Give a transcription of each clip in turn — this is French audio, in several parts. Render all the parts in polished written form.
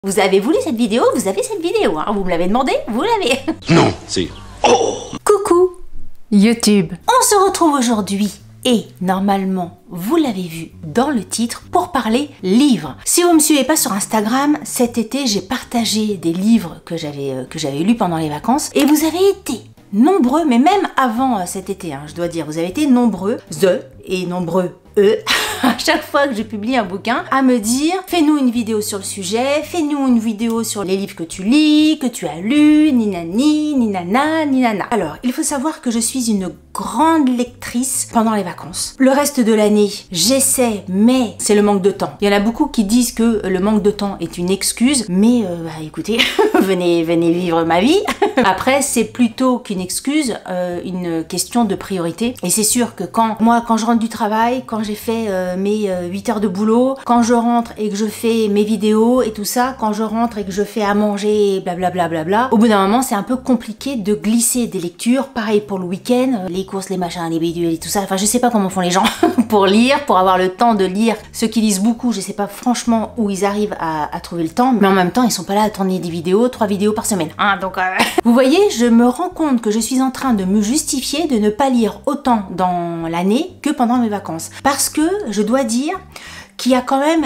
Vous avez voulu cette vidéo, vous avez cette vidéo, hein. Vous me l'avez demandé, vous l'avez. Non, c'est... Oh. Coucou YouTube. On se retrouve aujourd'hui et normalement, vous l'avez vu dans le titre, pour parler livres. Si vous me suivez pas sur Instagram, cet été j'ai partagé des livres que j'avais lus pendant les vacances et vous avez été nombreux, mais même avant cet été, hein, je dois dire, vous avez été nombreux, et nombreux, à chaque fois que je publie un bouquin, à me dire « Fais-nous une vidéo sur le sujet, fais-nous une vidéo sur les livres que tu lis, que tu as lus, ni nani, ni nana, ni nana. » Alors, il faut savoir que je suis une grande lectrice pendant les vacances. Le reste de l'année, j'essaie, mais c'est le manque de temps. Il y en a beaucoup qui disent que le manque de temps est une excuse, mais écoutez, venez vivre ma vie. Après, c'est plutôt qu'une excuse, une question de priorité. Et c'est sûr que quand je rentre du travail, quand j'ai fait mes 8 heures de boulot, quand je rentre et que je fais mes vidéos et tout ça, quand je rentre et que je fais à manger, blablabla, bla, au bout d'un moment, c'est un peu compliqué de glisser des lectures. Pareil pour le week-end, les courses, les machins, les bidules et tout ça. Enfin, je sais pas comment font les gens pour lire, pour avoir le temps de lire. Ceux qui lisent beaucoup, je sais pas franchement où ils arrivent à trouver le temps, mais en même temps, ils sont pas là à tourner des vidéos, 3 vidéos par semaine. Hein, donc, vous voyez, je me rends compte que je suis en train de me justifier de ne pas lire autant dans l'année que pendant mes vacances. Parce que je dois dire qu'il y a quand même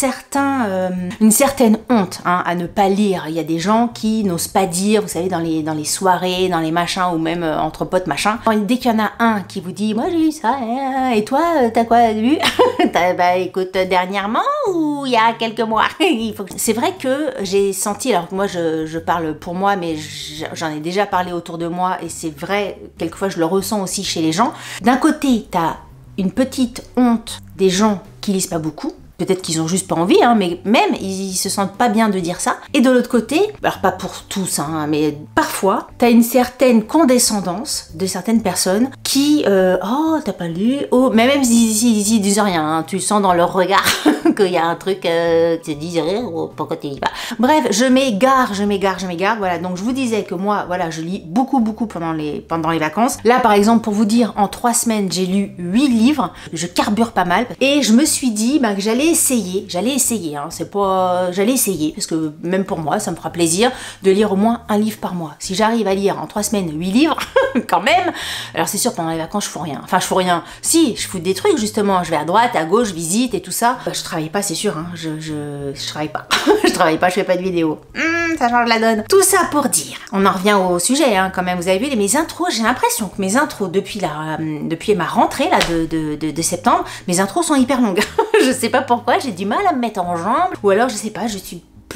une certaine honte hein, à ne pas lire. Il y a des gens qui n'osent pas dire, vous savez, dans les soirées, dans les machins, ou même entre potes, machin. Dès qu'il y en a un qui vous dit « Moi j'ai lu ça, et toi, t'as quoi lu ?» Bah écoute, dernièrement ou il y a quelques mois. C'est vrai que j'ai senti, alors que moi je parle pour moi, mais j'en ai déjà parlé autour de moi, et c'est vrai, quelquefois je le ressens aussi chez les gens. D'un côté, t'as une petite honte des gens qui lisent pas beaucoup. Peut-être qu'ils ont juste pas envie, hein, mais même ils se sentent pas bien de dire ça. Et de l'autre côté, alors pas pour tous, hein, mais parfois, t'as une certaine condescendance de certaines personnes qui, oh t'as pas lu, oh, mais même s'ils disent rien, hein, tu sens dans leur regard qu'il y a un truc, te disent oh, pourquoi tu lis pas. Bref, je m'égare, voilà. Donc je vous disais que moi, voilà, je lis beaucoup pendant les vacances. Là, par exemple, pour vous dire, en 3 semaines, j'ai lu 8 livres, je carbure pas mal, et je me suis dit bah, que j'allais essayer, hein, j'allais essayer, parce que même pour moi, ça me fera plaisir de lire au moins un livre par mois. Si j'arrive à lire en 3 semaines 8 livres, quand même, alors c'est sûr, pendant les vacances, je fous rien. Enfin, je fous rien. Si, je fous des trucs, justement, je vais à droite, à gauche, visite et tout ça. Je travaille pas, c'est sûr, hein, je travaille pas. Je travaille pas, je fais pas de vidéos. Ça change la donne. Tout ça pour dire, on en revient au sujet, hein, quand même, vous avez vu, mes intros, j'ai l'impression que mes intros, depuis ma rentrée, là, de septembre, mes intros sont hyper longues. Je sais pas pourquoi, j'ai du mal à me mettre en jambes, ou alors je sais pas, je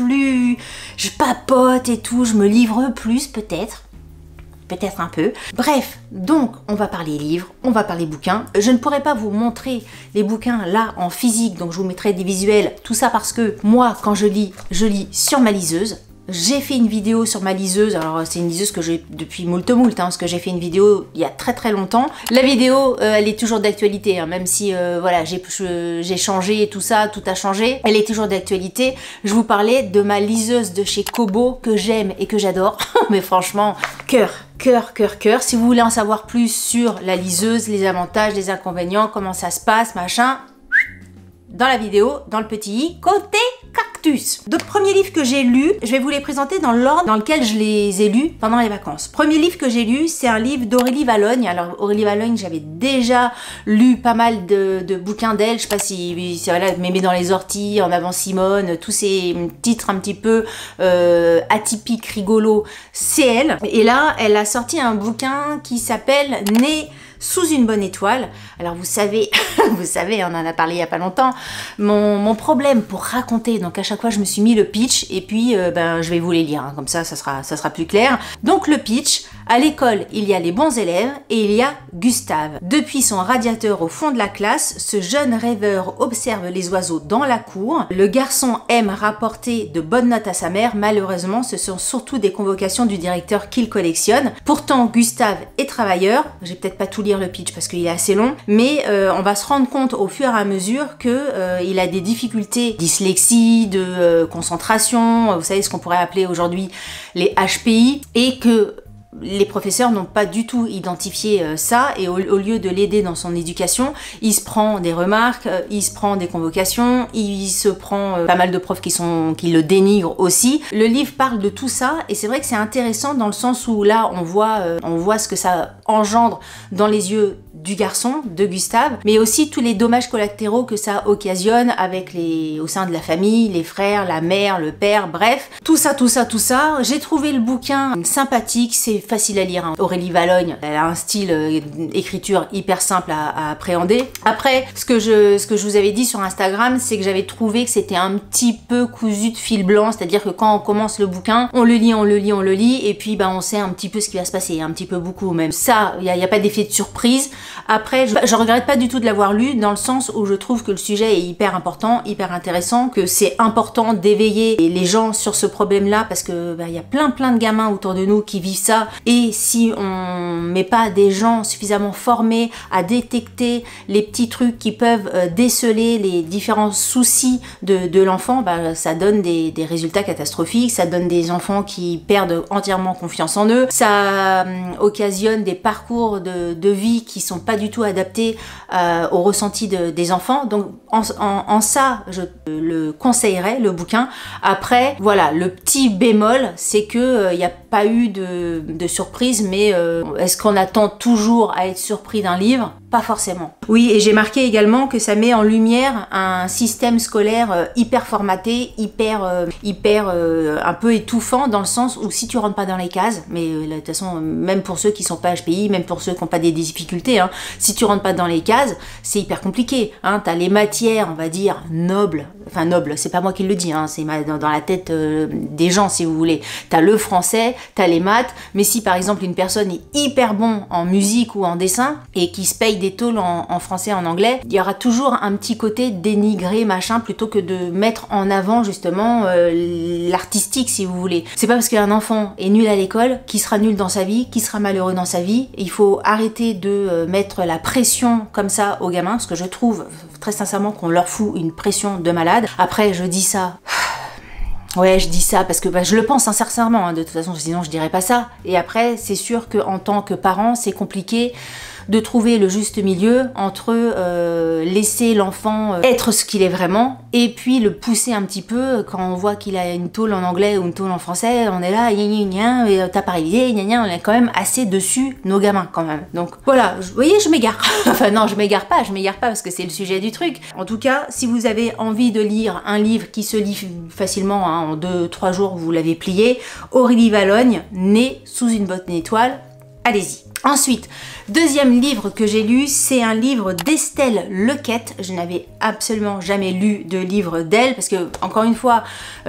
papote et tout, je me livre plus peut-être un peu. Bref, donc on va parler livres, on va parler bouquins. Je ne pourrais pas vous montrer les bouquins là en physique, donc je vous mettrai des visuels, tout ça parce que moi quand je lis sur ma liseuse. J'ai fait une vidéo sur ma liseuse, alors c'est une liseuse que j'ai depuis moult, hein, parce que j'ai fait une vidéo il y a très longtemps. La vidéo, elle est toujours d'actualité, hein, même si voilà, j'ai changé et tout ça, tout a changé. Elle est toujours d'actualité. Je vous parlais de ma liseuse de chez Kobo que j'aime et que j'adore. Mais franchement, cœur. Si vous voulez en savoir plus sur la liseuse, les avantages, les inconvénients, comment ça se passe, machin, dans la vidéo, dans le petit i, côté cactus. Donc, premier livre que j'ai lu, je vais vous les présenter dans l'ordre dans lequel je les ai lus pendant les vacances. Premier livre que j'ai lu, c'est un livre d'Aurélie Vallogne. Alors, Aurélie Vallogne, j'avais déjà lu pas mal de bouquins d'elle. Je sais pas si voilà, Mémé dans les orties, En avant Simone, tous ces titres un petit peu atypiques, rigolos, c'est elle. Et là, elle a sorti un bouquin qui s'appelle Né sous une bonne étoile. Alors vous savez, on en a parlé il y a pas longtemps, mon problème pour raconter, donc à chaque fois je me suis mis le pitch et puis je vais vous les lire, hein, comme ça sera plus clair. Donc le pitch, à l'école il y a les bons élèves et il y a Gustave. Depuis son radiateur au fond de la classe, ce jeune rêveur observe les oiseaux dans la cour. Le garçon aime rapporter de bonnes notes à sa mère, malheureusement ce sont surtout des convocations du directeur qu'il collectionne. Pourtant Gustave est travailleur, j'ai peut-être pas tout lire le pitch parce qu'il est assez long, mais on va se rendre compte au fur et à mesure que il a des difficultés, dyslexie, de concentration, vous savez ce qu'on pourrait appeler aujourd'hui les HPI, et que les professeurs n'ont pas du tout identifié ça et au lieu de l'aider dans son éducation, il se prend des remarques, il se prend des convocations, il se prend pas mal de profs qui le dénigrent aussi. Le livre parle de tout ça et c'est vrai que c'est intéressant dans le sens où là on voit ce que ça engendre dans les yeux du garçon, de Gustave, mais aussi tous les dommages collatéraux que ça occasionne avec au sein de la famille, les frères, la mère, le père, bref. Tout ça. J'ai trouvé le bouquin sympathique, c'est facile à lire. Hein. Aurélie Valognes, elle a un style écriture hyper simple à appréhender. Après, ce que je vous avais dit sur Instagram, c'est que j'avais trouvé que c'était un petit peu cousu de fil blanc, c'est-à-dire que quand on commence le bouquin, on le lit, et puis on sait un petit peu ce qui va se passer, un petit peu beaucoup même. Ça, il n'y a pas d'effet de surprise. Après, je regrette pas du tout de l'avoir lu, dans le sens où je trouve que le sujet est hyper important, hyper intéressant, que c'est important d'éveiller les gens sur ce problème-là, parce que y a plein de gamins autour de nous qui vivent ça, et si on met pas des gens suffisamment formés à détecter les petits trucs qui peuvent déceler les différents soucis de l'enfant, ça donne des résultats catastrophiques, ça donne des enfants qui perdent entièrement confiance en eux, ça occasionne des parcours de vie qui sont pas du tout adaptés au ressenti des enfants. Donc en ça, je le conseillerais, le bouquin. Après, voilà, le petit bémol, c'est que y a pas eu de surprise, mais est-ce qu'on attend toujours à être surpris d'un livre? Pas forcément. Oui, et j'ai marqué également que ça met en lumière un système scolaire hyper formaté, hyper un peu étouffant, dans le sens où si tu rentres pas dans les cases, mais de toute façon, même pour ceux qui sont pas HPI, même pour ceux qui n'ont pas des difficultés, hein, si tu rentres pas dans les cases, c'est hyper compliqué. Hein, t'as les matières, on va dire, nobles, enfin nobles, c'est pas moi qui le dis, hein, c'est dans la tête des gens, si vous voulez. T'as le français, t'as les maths, mais si par exemple une personne est hyper bon en musique ou en dessin, et qui se paye des tôles en français, en anglais, il y aura toujours un petit côté dénigré, machin, plutôt que de mettre en avant justement l'artistique, si vous voulez. C'est pas parce qu'un enfant est nul à l'école qu'il sera nul dans sa vie, qu'il sera malheureux dans sa vie. Il faut arrêter de mettre la pression comme ça aux gamins, parce que je trouve très sincèrement qu'on leur fout une pression de malade. Après, je dis ça... Ouais, je dis ça parce que je le pense sincèrement, hein, de toute façon, sinon je dirais pas ça. Et après, c'est sûr qu'en tant que parent, c'est compliqué de trouver le juste milieu entre laisser l'enfant être ce qu'il est vraiment et puis le pousser un petit peu quand on voit qu'il a une tôle en anglais ou une tôle en français, on est là, t'as pas révisé, on est quand même assez dessus nos gamins quand même. Donc voilà, vous voyez, je m'égare. Enfin non, je m'égare pas parce que c'est le sujet du truc. En tout cas, si vous avez envie de lire un livre qui se lit facilement, hein, en 2-3 jours vous l'avez plié, Aurélie Valognes, Née sous une bonne étoile, allez-y. Ensuite, deuxième livre que j'ai lu, c'est un livre d'Estelle Lequette. Je n'avais absolument jamais lu de livre d'elle parce que, encore une fois,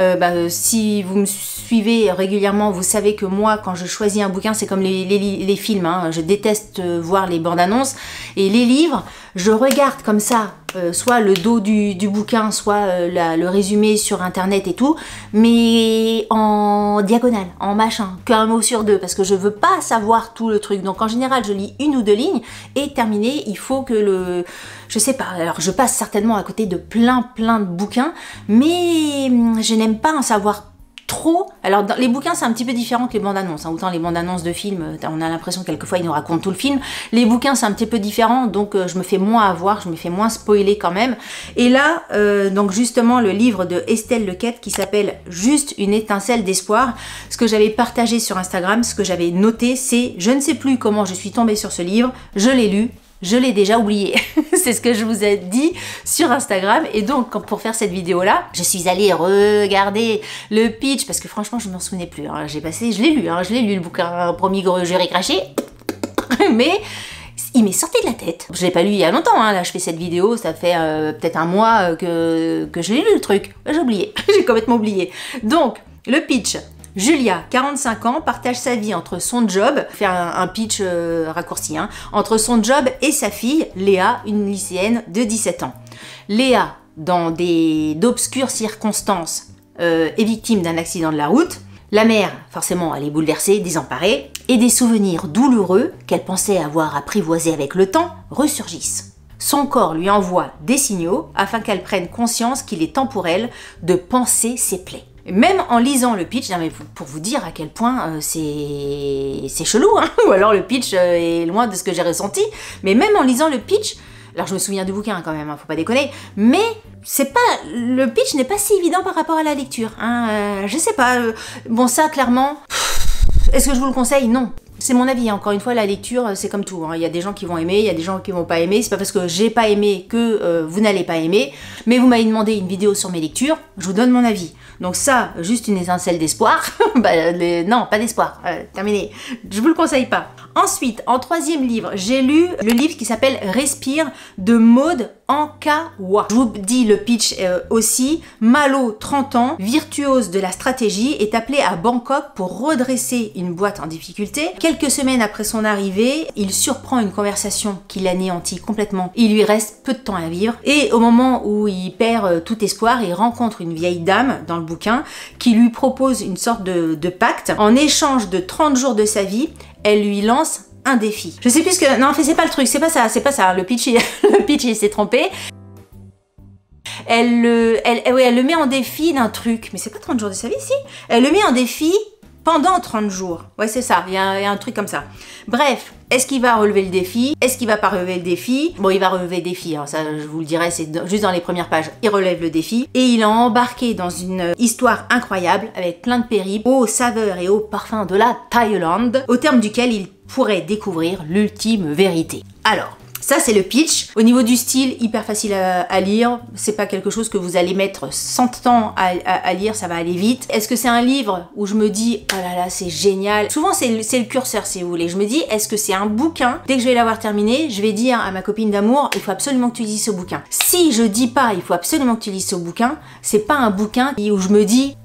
si vous me suivez régulièrement, vous savez que moi, quand je choisis un bouquin, c'est comme les films, hein, je déteste voir les bandes annonces. Et les livres, je regarde comme ça, soit le dos du bouquin, soit le résumé sur internet et tout, mais en diagonale, en machin, qu'un mot sur deux, parce que je veux pas savoir tout le truc. Donc en général, je lis 1 ou 2 lignes et terminé, il faut que je sais pas, alors je passe certainement à côté de plein de bouquins, mais je n'aime pas en savoir trop. Alors dans les bouquins c'est un petit peu différent que les bandes annonces, hein. Autant les bandes annonces de films, on a l'impression que quelquefois ils nous racontent tout le film. Les bouquins c'est un petit peu différent, donc je me fais moins avoir, je me fais moins spoiler quand même. Et là, donc justement le livre de Estelle Lequette qui s'appelle Juste une étincelle d'espoir, ce que j'avais partagé sur Instagram, ce que j'avais noté, c'est je ne sais plus comment je suis tombée sur ce livre, je l'ai lu, je l'ai déjà oublié. C'est ce que je vous ai dit sur Instagram. Et donc, pour faire cette vidéo-là, je suis allée regarder le pitch, parce que franchement, je ne m'en souvenais plus. Hein. Je l'ai lu le bouquin, promis gros, j'irai cracher. Mais il m'est sorti de la tête. Je l'ai pas lu il y a longtemps, hein. Là je fais cette vidéo, ça fait peut-être un mois que je l'ai lu le truc. J'ai oublié, j'ai complètement oublié. Donc, le pitch. Julia, 45 ans, partage sa vie entre son job, faire un pitch raccourci, hein, entre son job et sa fille, Léa, une lycéenne de 17 ans. Léa, dans d'obscures circonstances, est victime d'un accident de la route. La mère, forcément, elle est bouleversée, désemparée, et des souvenirs douloureux qu'elle pensait avoir apprivoisés avec le temps ressurgissent. Son corps lui envoie des signaux afin qu'elle prenne conscience qu'il est temps pour elle de panser ses plaies. Même en lisant le pitch, mais pour vous dire à quel point c'est chelou, hein, ou alors le pitch est loin de ce que j'ai ressenti, mais même en lisant le pitch, alors je me souviens du bouquin quand même, hein, faut pas déconner, mais le pitch n'est pas si évident par rapport à la lecture, hein, je sais pas, bon ça clairement, est-ce que je vous le conseille? Non. C'est mon avis, encore une fois, la lecture, c'est comme tout. Hein. Il y a des gens qui vont aimer, il y a des gens qui vont pas aimer. C'est pas parce que j'ai pas aimé que vous n'allez pas aimer. Mais vous m'avez demandé une vidéo sur mes lectures, je vous donne mon avis. Donc ça, juste une étincelle d'espoir. Non, pas d'espoir. Terminé. Je vous le conseille pas. Ensuite, en troisième livre, j'ai lu le livre qui s'appelle Respire de Maud Ankawa. Je vous dis le pitch aussi. Malo, 30 ans, virtuose de la stratégie, est appelé à Bangkok pour redresser une boîte en difficulté. Quelques semaines après son arrivée, il surprend une conversation qui l'anéantit complètement. Il lui reste peu de temps à vivre. Et au moment où il perd tout espoir, il rencontre une vieille dame dans le bouquin qui lui propose une sorte de pacte. En échange de 30 jours de sa vie, elle lui lance un défi. Je sais plus que... Non, c'est pas le truc, c'est pas ça. Le pitch, il s'est trompé. Elle le met en défi d'un truc. Mais c'est pas 30 jours de sa vie, si. Elle le met en défi pendant 30 jours. Ouais, c'est ça, il y a un truc comme ça. Bref, est-ce qu'il va relever le défi? Est-ce qu'il va pas relever le défi? Bon, il va relever le défi, hein, ça je vous le dirai, c'est juste dans les premières pages. Il relève le défi et il est embarqué dans une histoire incroyable avec plein de périples, aux saveurs et aux parfums de la Thaïlande, au terme duquel il pourrait découvrir l'ultime vérité. Alors, ça c'est le pitch. Au niveau du style, hyper facile à lire. C'est pas quelque chose que vous allez mettre 100 ans à lire, ça va aller vite. Est-ce que c'est un livre où je me dis oh là là c'est génial? Souvent c'est le curseur si vous voulez. Je me dis est-ce que c'est un bouquin? Dès que je vais l'avoir terminé, je vais dire à ma copine d'amour il faut absolument que tu lises ce bouquin. Si je dis pas il faut absolument que tu lises ce bouquin, c'est pas un bouquin où je me dis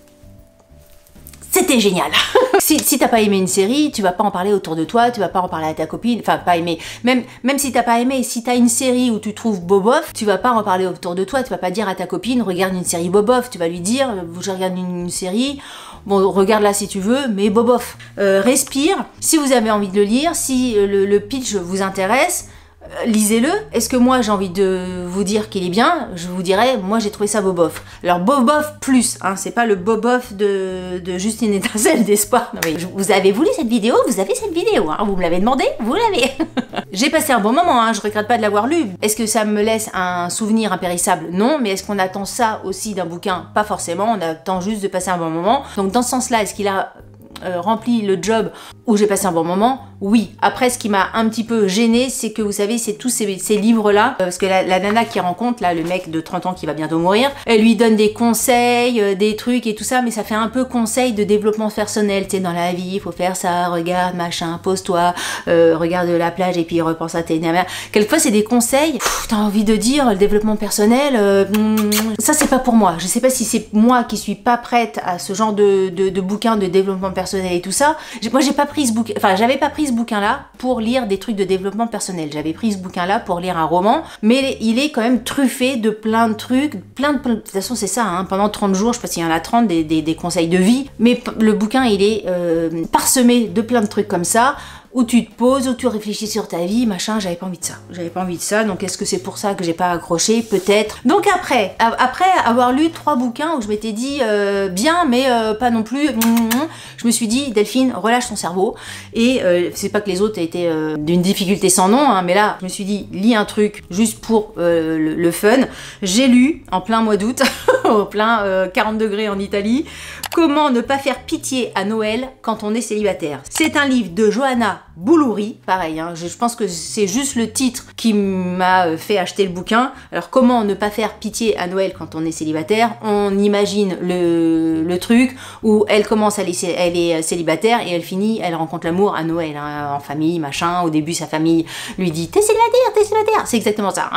c'était génial. Si t'as pas aimé une série, tu vas pas en parler autour de toi, tu vas pas en parler à ta copine, enfin pas aimer. Même si t'as pas aimé, si t'as une série où tu trouves bobof, tu vas pas en parler autour de toi, tu vas pas dire à ta copine regarde une série bobof, tu vas lui dire je regarde une série, bon regarde-la si tu veux, mais bobof. Respire, si vous avez envie de le lire, si le pitch vous intéresse, lisez-le. Est-ce que moi j'ai envie de vous dire qu'il est bien? Je vous dirais, moi j'ai trouvé ça bobof. Alors bobof plus, hein, c'est pas le bobof de juste une étincelle d'espoir. Non mais vous avez voulu cette vidéo, vous avez cette vidéo, hein, vous me l'avez demandé, vous l'avez. J'ai passé un bon moment, hein, je regrette pas de l'avoir lu. Est-ce que ça me laisse un souvenir impérissable? Non, mais est-ce qu'on attend ça aussi d'un bouquin? Pas forcément, on attend juste de passer un bon moment. Donc dans ce sens-là, est-ce qu'il a rempli le job où j'ai passé un bon moment? Oui. Après, ce qui m'a un petit peu gênée, c'est que vous savez, c'est tous ces livres-là, parce que la nana qui rencontre, là, le mec de 30 ans qui va bientôt mourir, elle lui donne des conseils, des trucs et tout ça, mais ça fait un peu conseil de développement personnel, tu sais, dans la vie, il faut faire ça, regarde, machin, pose-toi, regarde la plage et puis repense à tes mères. Quelquefois, c'est des conseils, t'as envie de dire, le développement personnel, ça, c'est pas pour moi. Je sais pas si c'est moi qui suis pas prête à ce genre de bouquin de développement personnel et tout ça. Moi, j'ai pas pris ce bouquin, enfin, j'avais pas pris ce bouquin-là pour lire des trucs de développement personnel. J'avais pris ce bouquin-là pour lire un roman, mais il est quand même truffé de plein de trucs, de toute façon, c'est ça, hein, pendant 30 jours, je sais pas s'il y en a 30, des conseils de vie, mais le bouquin, il est parsemé de plein de trucs comme ça, où tu te poses, où tu réfléchis sur ta vie, machin, j'avais pas envie de ça. J'avais pas envie de ça, donc est-ce que c'est pour ça que j'ai pas accroché? Peut-être. Donc après avoir lu 3 bouquins où je m'étais dit bien, mais pas non plus, je me suis dit, Delphine, relâche ton cerveau. Et c'est pas que les autres étaient d'une difficulté sans nom, hein, mais là, je me suis dit, lis un truc juste pour le fun. J'ai lu, en plein mois d'août, au plein 40 degrés en Italie, Comment ne pas faire pitié à Noël quand on est célibataire. C'est un livre de Johanna Boulouri, pareil, hein, je pense que c'est juste le titre qui m'a fait acheter le bouquin. Alors comment ne pas faire pitié à Noël quand on est célibataire? On imagine le truc où elle commence, elle est célibataire et elle finit, elle rencontre l'amour à Noël, hein, en famille, machin. Au début sa famille lui dit t'es célibataire, c'est exactement ça.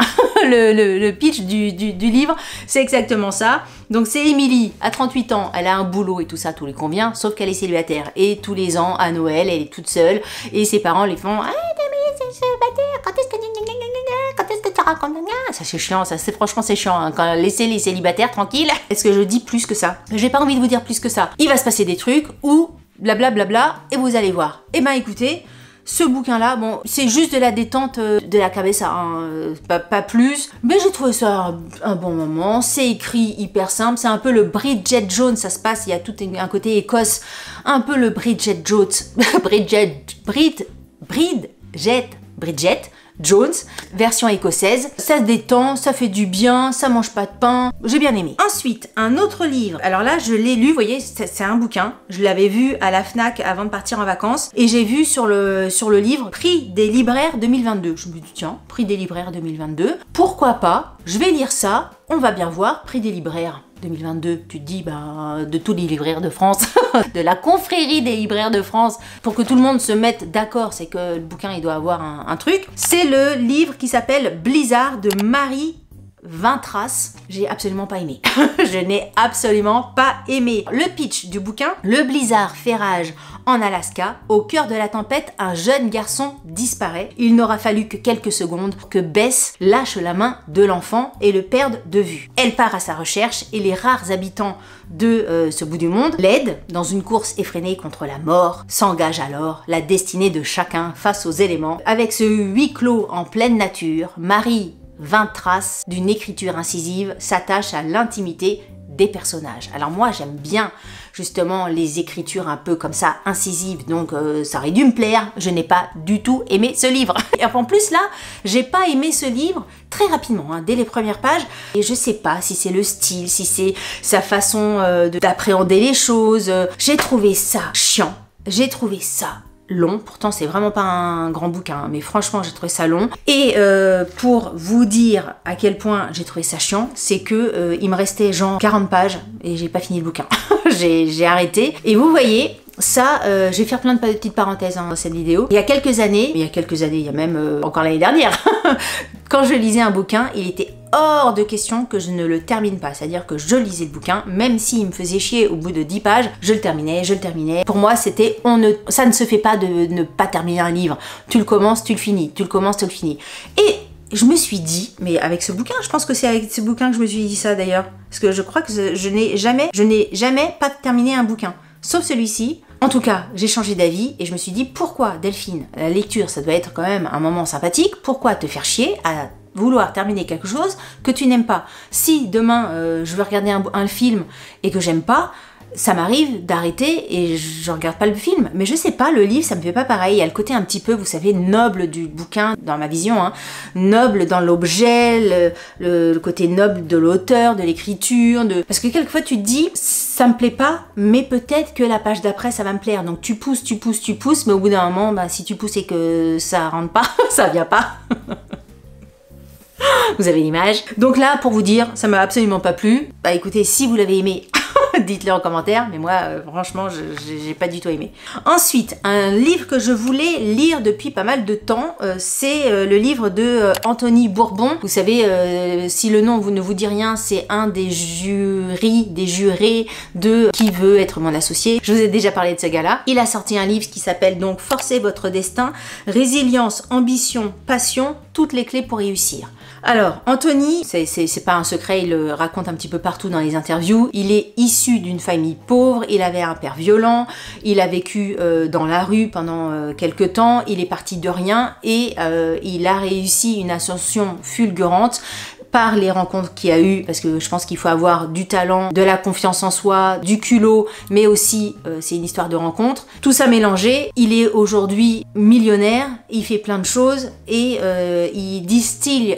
le pitch du livre, c'est exactement ça. Donc c'est Émilie, à 38 ans, elle a un boulot et tout ça, tout lui convient, sauf qu'elle est célibataire. Et tous les ans, à Noël, elle est toute seule, et ses parents lui font « Ah, t'es célibataire, quand est-ce que tu racontes ?» Ça c'est chiant, ça c'est franchement c'est chiant, hein, quand laisser les célibataires tranquilles. Est-ce que je dis plus que ça? J'ai pas envie de vous dire plus que ça. Il va se passer des trucs, ou blablabla, et vous allez voir. Eh ben écoutez, Ce bouquin-là, bon, c'est juste de la détente de la cabeza, hein, pas plus. Mais j'ai trouvé ça un bon moment. C'est écrit hyper simple. C'est un peu le Bridget Jones. Ça se passe, il y a tout un côté Écosse. Un peu le Bridget Jones. Bridget Jones, version écossaise. Ça se détend, ça fait du bien, ça mange pas de pain. J'ai bien aimé. Ensuite, un autre livre. Alors là, je l'ai lu, vous voyez, c'est un bouquin. Je l'avais vu à la Fnac avant de partir en vacances. Et j'ai vu sur le livre, prix des libraires 2022. Je me dis, tiens, prix des libraires 2022. Pourquoi pas? Je vais lire ça. On va bien voir, prix des libraires 2022, tu te dis, bah, de tous les libraires de France, de la confrérie des libraires de France, pour que tout le monde se mette d'accord, c'est que le bouquin, il doit avoir un truc. C'est le livre qui s'appelle Blizzard de Marie Vintras. J'ai absolument pas aimé. Je n'ai absolument pas aimé. Le pitch du bouquin: le blizzard fait rage en Alaska. Au cœur de la tempête, un jeune garçon disparaît. Il n'aura fallu que quelques secondes pour que Bess lâche la main de l'enfant et le perde de vue. Elle part à sa recherche et les rares habitants de ce bout du monde l'aident. Dans une course effrénée contre la mort, s'engage alors la destinée de chacun face aux éléments. Avec ce huis clos en pleine nature, Marie Vintras, d'une écriture incisive, s'attache à l'intimité des personnages. Alors moi, j'aime bien justement les écritures un peu comme ça, incisives, donc ça aurait dû me plaire. Je n'ai pas du tout aimé ce livre. Et en plus là, j'ai pas aimé ce livre très rapidement, hein, dès les premières pages. Et je sais pas si c'est le style, si c'est sa façon d'appréhender les choses. J'ai trouvé ça chiant. J'ai trouvé ça long, pourtant c'est vraiment pas un grand bouquin, hein, mais franchement j'ai trouvé ça long. Et pour vous dire à quel point j'ai trouvé ça chiant, c'est que il me restait genre 40 pages et j'ai pas fini le bouquin. j'ai arrêté. Et vous voyez, ça, je vais faire plein de petites parenthèses dans cette vidéo. Il y a quelques années, il y a même encore l'année dernière, quand je lisais un bouquin, il était hors de question que je ne le termine pas. C'est-à-dire que je lisais le bouquin, même s'il me faisait chier au bout de 10 pages, je le terminais. Pour moi, c'était, ça ne se fait pas de ne pas terminer un livre. Tu le commences, tu le finis. Tu le commences, tu le finis. Et je me suis dit, mais avec ce bouquin, je pense que c'est avec ce bouquin que je me suis dit ça d'ailleurs. Parce que je crois que je n'ai jamais pas terminé un bouquin. Sauf celui-ci. En tout cas, j'ai changé d'avis et je me suis dit, pourquoi Delphine, la lecture, ça doit être quand même un moment sympathique, pourquoi te faire chier à vouloir terminer quelque chose que tu n'aimes pas? Si demain, je veux regarder un film et que j'aime pas, ça m'arrive d'arrêter et je regarde pas le film. Mais je sais pas, le livre, ça me fait pas pareil. Il y a le côté un petit peu, vous savez, noble du bouquin, dans ma vision, hein. Noble dans l'objet, le côté noble de l'auteur, de l'écriture, parce que quelquefois tu te dis, ça me plaît pas, mais peut-être que la page d'après, ça va me plaire. Donc tu pousses, mais au bout d'un moment, bah, si tu pousses et que ça rentre pas, ça vient pas. Vous avez l'image. Donc là, pour vous dire, ça m'a absolument pas plu. Bah écoutez, si vous l'avez aimé, dites-le en commentaire, mais moi, franchement, j'ai pas du tout aimé. Ensuite, un livre que je voulais lire depuis pas mal de temps, c'est le livre de Anthony Bourbon. Vous savez, si le nom ne vous dit rien, c'est un des jurés de Qui veut être mon associé. Je vous ai déjà parlé de ce gars-là. Il a sorti un livre qui s'appelle donc Forcez votre destin, résilience, ambition, passion, toutes les clés pour réussir. Alors, Anthony, c'est pas un secret, il le raconte un petit peu partout dans les interviews. Il est issu d'une famille pauvre, il avait un père violent, il a vécu dans la rue pendant quelques temps, il est parti de rien et il a réussi une ascension fulgurante par les rencontres qu'il y a eu, parce que je pense qu'il faut avoir du talent, de la confiance en soi, du culot, mais aussi c'est une histoire de rencontre. Tout ça mélangé, il est aujourd'hui millionnaire, il fait plein de choses et il distille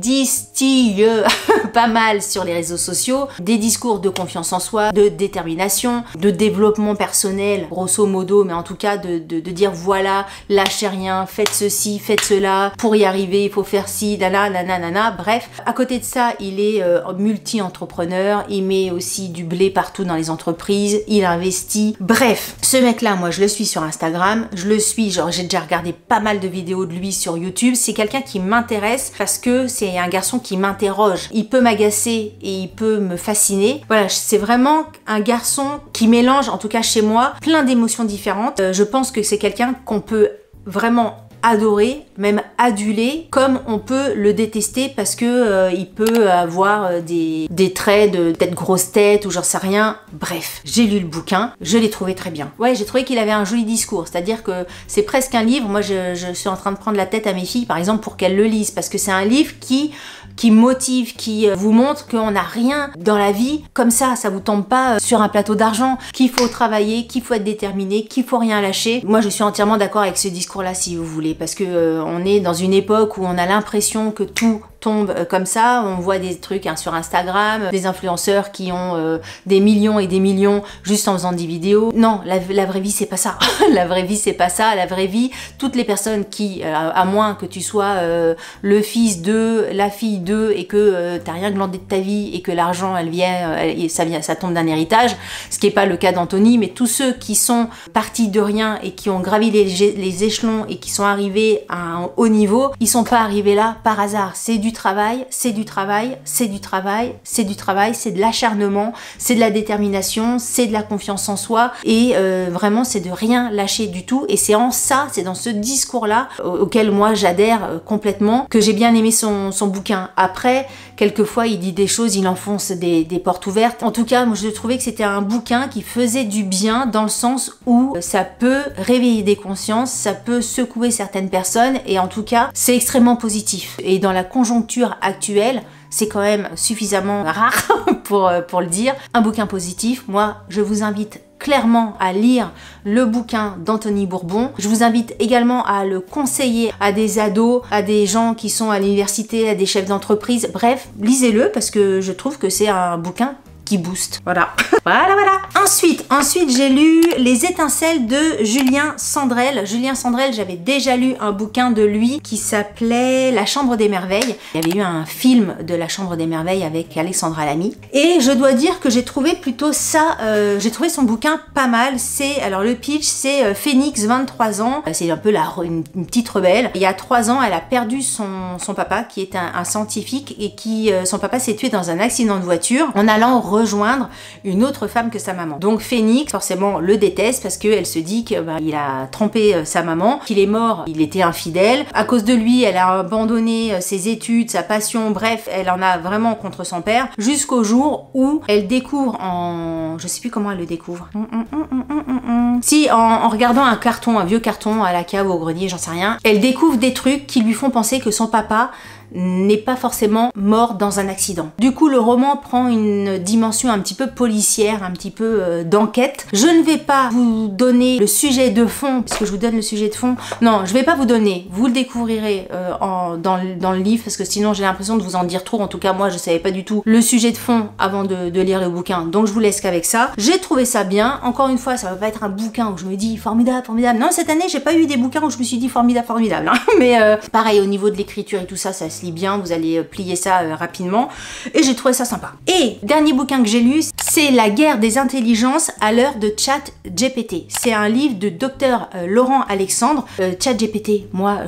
pas mal sur les réseaux sociaux des discours de confiance en soi, de détermination, de développement personnel, grosso modo, mais en tout cas de dire voilà, lâchez rien, faites ceci, faites cela, pour y arriver il faut faire ci, nanana, bref. À côté de ça, il est multi-entrepreneur, il met aussi du blé partout dans les entreprises, il investit. Bref, ce mec-là, moi je le suis sur Instagram, je le suis, genre j'ai déjà regardé pas mal de vidéos de lui sur YouTube, c'est quelqu'un qui m'intéresse parce que c'est un garçon qui m'interroge. Il peut m'agacer et il peut me fasciner. Voilà, c'est vraiment un garçon qui mélange, en tout cas chez moi, plein d'émotions différentes. Je pense que c'est quelqu'un qu'on peut vraiment adorer, même aduler, comme on peut le détester parce que il peut avoir des traits de peut-être grosse tête ou j'en sais rien. Bref, j'ai lu le bouquin, je l'ai trouvé très bien. Ouais, j'ai trouvé qu'il avait un joli discours, c'est-à-dire que c'est presque un livre. Moi, je suis en train de prendre la tête à mes filles, par exemple, pour qu'elles le lisent, parce que c'est un livre qui motive, qui vous montre qu'on n'a rien dans la vie comme ça vous tombe pas sur un plateau d'argent, qu'il faut travailler, qu'il faut être déterminé, qu'il faut rien lâcher. Moi je suis entièrement d'accord avec ce discours là si vous voulez, parce que on est dans une époque où on a l'impression que tout tombe comme ça, on voit des trucs sur Instagram, des influenceurs qui ont des millions et des millions juste en faisant des vidéos. Non, la vraie vie c'est pas ça. La vraie vie c'est pas ça. La vraie vie, toutes les personnes qui, à moins que tu sois le fils de, la fille de, et que t'as rien glandé de ta vie et que l'argent ça tombe d'un héritage, ce qui est pas le cas d'Anthony, mais tous ceux qui sont partis de rien et qui ont gravi les échelons et qui sont arrivés à un haut niveau, ils sont pas arrivés là par hasard. C'est du travail, c'est du travail, c'est du travail, c'est du travail, c'est de l'acharnement, c'est de la détermination, c'est de la confiance en soi et vraiment c'est de rien lâcher du tout. Et c'est en ça, c'est dans ce discours-là auquel moi j'adhère complètement, que j'ai bien aimé son bouquin. Après, quelquefois il dit des choses, il enfonce des portes ouvertes. En tout cas, moi je trouvais que c'était un bouquin qui faisait du bien dans le sens où ça peut réveiller des consciences, ça peut secouer certaines personnes et en tout cas c'est extrêmement positif. Et dans la conjoncture actuelle, c'est quand même suffisamment rare pour le dire. Un bouquin positif, moi je vous invite clairement à lire le bouquin d'Anthony Bourbon. Je vous invite également à le conseiller à des ados, à des gens qui sont à l'université, à des chefs d'entreprise. Bref, lisez-le parce que je trouve que c'est un bouquin qui booste. Voilà. Voilà. Ensuite, j'ai lu Les étincelles de Julien Sandrel. Julien Sandrel, j'avais déjà lu un bouquin de lui qui s'appelait La Chambre des Merveilles. Il y avait eu un film de La Chambre des Merveilles avec Alexandra Lamy. Et je dois dire que j'ai trouvé plutôt ça, j'ai trouvé son bouquin pas mal. Alors le pitch, c'est Phoenix, 23 ans. C'est un peu une petite rebelle. Il y a 3 ans, elle a perdu son papa qui est un scientifique et son papa s'est tué dans un accident de voiture en allant rejoindre une autre femme que sa maman. Donc Phoenix forcément le déteste parce qu'elle se dit qu'il a trompé sa maman, qu'il est mort, il était infidèle. À cause de lui, elle a abandonné ses études, sa passion, bref, elle en a vraiment contre son père, jusqu'au jour où elle découvre je sais plus comment elle le découvre. Si, en regardant un vieux carton à la cave ou au grenier, j'en sais rien, elle découvre des trucs qui lui font penser que son papa n'est pas forcément mort dans un accident. Du coup, le roman prend une dimension un petit peu policière, un petit peu d'enquête. Je ne vais pas vous donner le sujet de fond, puisque je vous donne le sujet de fond. Non, je vais pas vous donner. Vous le découvrirez dans le livre, parce que sinon j'ai l'impression de vous en dire trop. En tout cas, moi, je savais pas du tout le sujet de fond avant de lire le bouquin. Donc, je vous laisse qu'avec ça. J'ai trouvé ça bien. Encore une fois, ça va pas être un bouquin où je me dis formidable, formidable. Non, cette année, j'ai pas eu des bouquins où je me suis dit formidable, formidable. Hein. Mais pareil, au niveau de l'écriture et tout ça, ça se lit bien, vous allez plier ça rapidement et j'ai trouvé ça sympa. Et dernier bouquin que j'ai lu, c'est La guerre des intelligences à l'heure de ChatGPT. C'est un livre de Dr Laurent Alexandre. ChatGPT, moi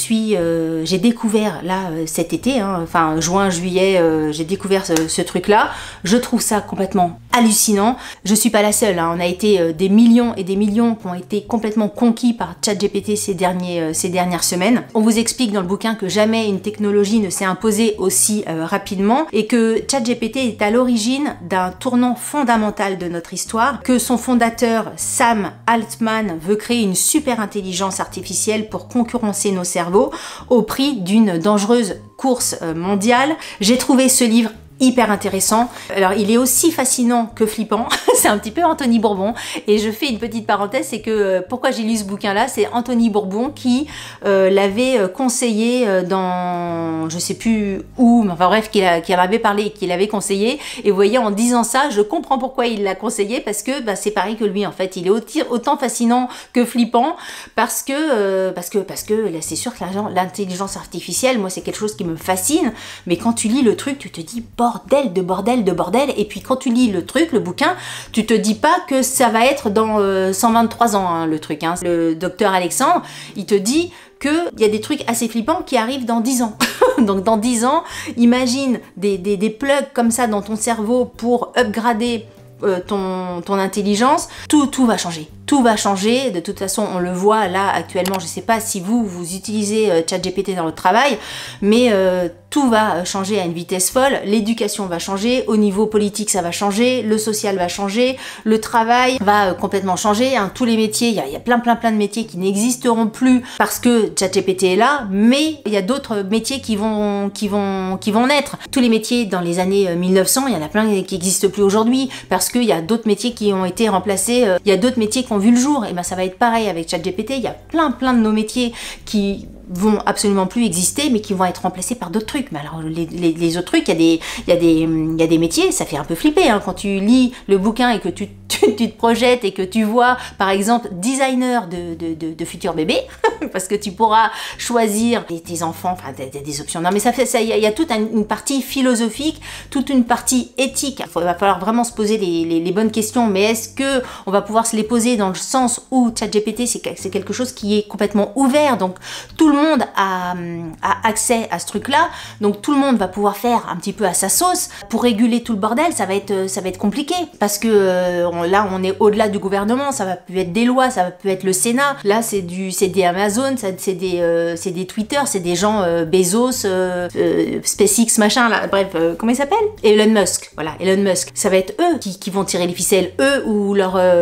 j'ai découvert là cet été, enfin juin, juillet, j'ai découvert ce truc là. Je trouve ça complètement hallucinant. Je suis pas la seule, on a été des millions et des millions qui ont été complètement conquis par ChatGPT ces dernières semaines. On vous explique dans le bouquin que jamais une technologie ne s'est imposée aussi rapidement et que ChatGPT est à l'origine d'un tournant fondamental de notre histoire, que son fondateur Sam Altman veut créer une super intelligence artificielle pour concurrencer nos cerveaux au prix d'une dangereuse course mondiale. J'ai trouvé ce livre hyper intéressant. Alors il est aussi fascinant que flippant, c'est un petit peu Anthony Bourbon, et je fais une petite parenthèse, c'est que pourquoi j'ai lu ce bouquin là, c'est Anthony Bourbon qui l'avait conseillé dans je sais plus où, mais enfin bref, qui en avait parlé et qui l'avait conseillé, et vous voyez, en disant ça, je comprends pourquoi il l'a conseillé, parce que c'est pareil que lui en fait, il est autant fascinant que flippant, parce que là c'est sûr que l'intelligence artificielle, moi c'est quelque chose qui me fascine, mais quand tu lis le truc, tu te dis bordel de bordel de bordel, et puis quand tu lis le truc, le bouquin, tu te dis pas que ça va être dans 123 ans le truc, Le docteur Alexandre, il te dit qu'il y a des trucs assez flippants qui arrivent dans 10 ans. Donc dans 10 ans, imagine des plugs comme ça dans ton cerveau pour upgrader ton intelligence, tout va changer. Tout va changer, de toute façon on le voit là actuellement, je sais pas si vous utilisez ChatGPT dans votre travail, mais tout va changer à une vitesse folle, l'éducation va changer, au niveau politique ça va changer, le social va changer, le travail va complètement changer, hein. Tous les métiers, il y a plein de métiers qui n'existeront plus parce que ChatGPT est là, mais il y a d'autres métiers qui vont naître. Tous les métiers dans les années 1900, il y en a plein qui n'existent plus aujourd'hui parce qu'il y a d'autres métiers qui ont été remplacés, il y a d'autres métiers qui ont vu le jour, et ben ça va être pareil avec ChatGPT. Il y a plein de nos métiers qui vont absolument plus exister, mais qui vont être remplacés par d'autres trucs. Mais alors les autres trucs, il y a des métiers, ça fait un peu flipper, hein, quand tu lis le bouquin et que tu te projettes et que tu vois par exemple designer de futurs bébés parce que tu pourras choisir tes enfants, enfin des options. Non mais il y a toute une partie philosophique, toute une partie éthique. Il va falloir vraiment se poser les bonnes questions, mais est-ce que on va pouvoir se les poser dans le sens où ChatGPT c'est quelque chose qui est complètement ouvert, donc tout le monde a accès à ce truc-là, donc tout le monde va pouvoir faire un petit peu à sa sauce. Pour réguler tout le bordel, ça va être compliqué, parce que là on est au-delà du gouvernement, ça va plus être des lois, ça va plus être le Sénat, là c'est des Amazon, c'est des Twitter, c'est des gens Bezos, SpaceX machin là, bref, comment il s'appelle? Elon Musk, voilà, Elon Musk. Ça va être eux qui vont tirer les ficelles, eux ou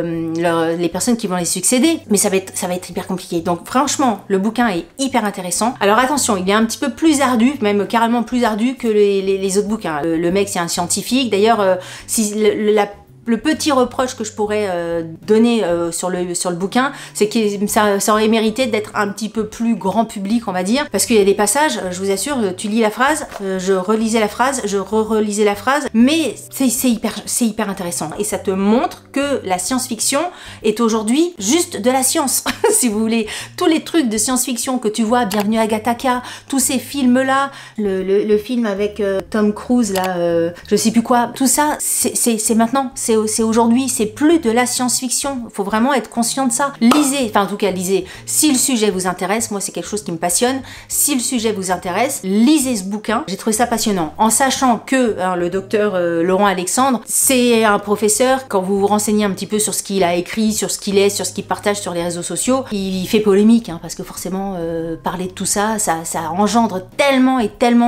les personnes qui vont les succéder, mais ça va être hyper compliqué. Donc franchement, le bouquin est hyper intéressant. Alors attention, il est un petit peu plus ardu, même carrément plus ardu que les autres bouquins. Le mec c'est un scientifique, d'ailleurs si le petit reproche que je pourrais donner sur le bouquin, c'est que ça aurait mérité d'être un petit peu plus grand public, on va dire, parce qu'il y a des passages, je vous assure, tu lis la phrase, je relisais la phrase, je relisais la phrase, mais c'est hyper intéressant, et ça te montre que la science-fiction est aujourd'hui juste de la science, si vous voulez. Tous les trucs de science-fiction que tu vois, Bienvenue à Gattaca, tous ces films-là, le film avec Tom Cruise, là, je sais plus quoi, tout ça, c'est maintenant, c'est aujourd'hui, c'est plus de la science-fiction. Il faut vraiment être conscient de ça. Lisez, enfin en tout cas lisez. Si le sujet vous intéresse, moi c'est quelque chose qui me passionne. Si le sujet vous intéresse, lisez ce bouquin. J'ai trouvé ça passionnant. En sachant que le docteur Laurent Alexandre, c'est un professeur, quand vous vous renseignez un petit peu sur ce qu'il a écrit, sur ce qu'il est, sur ce qu'il partage sur les réseaux sociaux, il fait polémique, hein, parce que forcément parler de tout ça, ça engendre tellement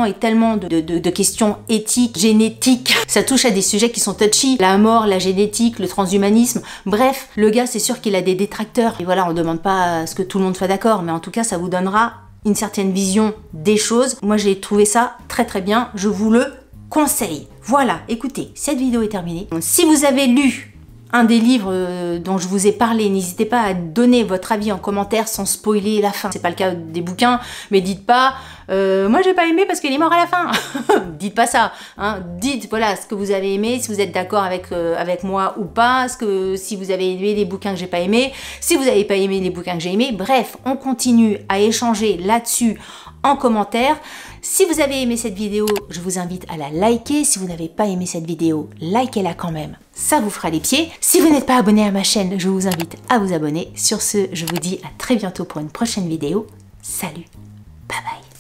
de questions éthiques, génétiques. Ça touche à des sujets qui sont touchy. La mort, la génétique, le transhumanisme, bref, le gars c'est sûr qu'il a des détracteurs. Et voilà, on demande pas à ce que tout le monde soit d'accord, mais en tout cas ça vous donnera une certaine vision des choses. Moi j'ai trouvé ça très bien, je vous le conseille. Voilà, écoutez, cette vidéo est terminée. Si vous avez lu un des livres dont je vous ai parlé, n'hésitez pas à donner votre avis en commentaire sans spoiler la fin. C'est pas le cas des bouquins, mais dites pas moi j'ai pas aimé parce qu'il est mort à la fin. Dites pas ça, hein. Dites voilà ce que vous avez aimé, si vous êtes d'accord avec moi ou pas, si vous avez aimé les bouquins que j'ai pas aimé, si vous avez pas aimé les bouquins que j'ai aimé. Bref, on continue à échanger là-dessus en commentaire. Si vous avez aimé cette vidéo, je vous invite à la liker. Si vous n'avez pas aimé cette vidéo, likez-la quand même, ça vous fera les pieds. Si vous n'êtes pas abonné à ma chaîne, je vous invite à vous abonner. Sur ce, je vous dis à très bientôt pour une prochaine vidéo. Salut, bye bye.